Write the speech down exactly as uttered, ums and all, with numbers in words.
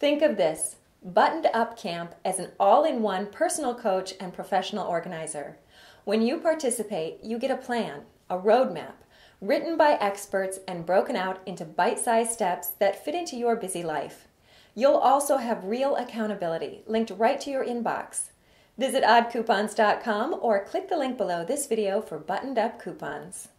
Think of this, Buttoned Up Camp as an all-in-one personal coach and professional organizer. When you participate, you get a plan, a roadmap, written by experts and broken out into bite-sized steps that fit into your busy life. You'll also have real accountability linked right to your inbox. Visit odd coupons dot com or click the link below this video for buttoned up coupons.